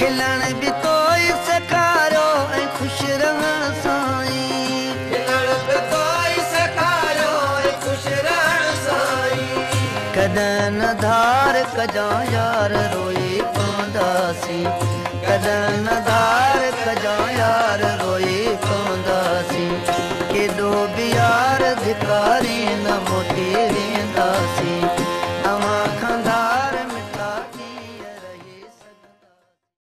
खिलण भी तो सेखारियो ऐं ख़ुशि रहण साईं। खिलण भी तो सेखारियो ऐं ख़ुशि रहण साईं। कॾहिं न धार कजां यार रोई पवंदासीं। कॾहिं न धार कजां यार रोई पवंदासीं। केॾो बि यार धिकारी न